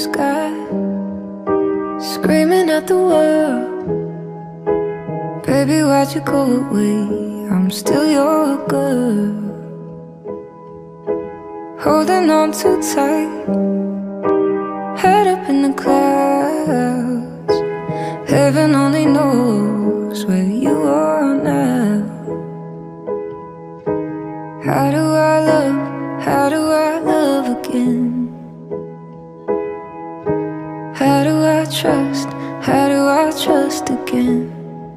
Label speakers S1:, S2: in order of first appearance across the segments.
S1: sky, screaming at the world. Baby, why'd you go away? I'm still your girl. Holding on too tight, head up in the clouds. Heaven only knows where you are now. How do I love again? How do I trust again?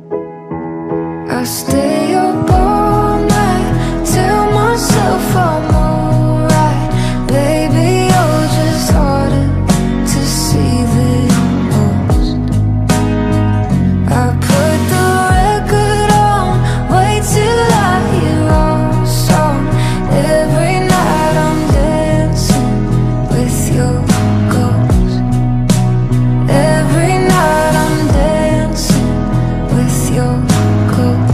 S1: I stay up all night, tell myself I'm alright. Baby, you're just harder to see than most. I put the record on, wait till I hear our song. Every night I'm dancing with your ghost. Every night I'm dancing with your ghost.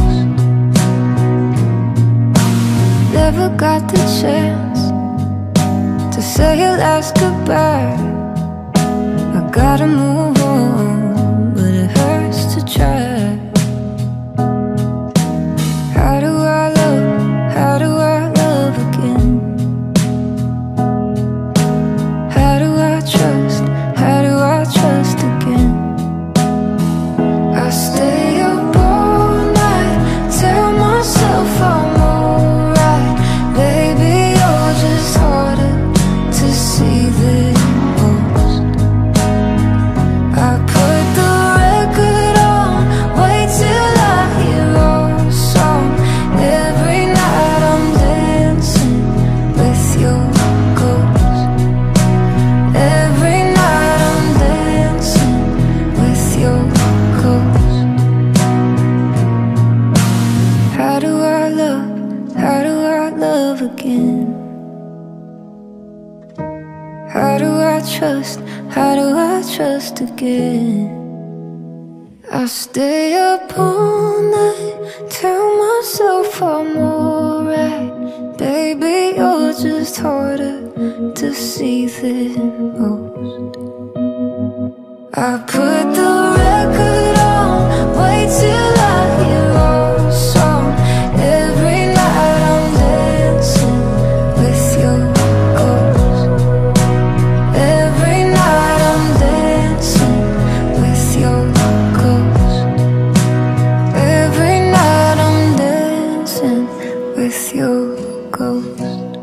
S1: Never got the chance to say your last goodbye. I gotta move on, but it hurts to try. How do I love again? How do I trust again? I stay up all night, tell myself I'm alright. Baby, you're just harder to see than most. I put the record on, wait till I hear our song. Every night I'm dancing with your ghost. Every night I'm dancing with your ghost. How do I love again? How do I trust again? I stay up all night, tell myself I'm alright. Baby, you're just harder to see than most. I put the record on, wait till I hear our song. Every night I'm dancing with your ghost. Every night I'm dancing with your ghost. Every night I'm dancing with your ghost.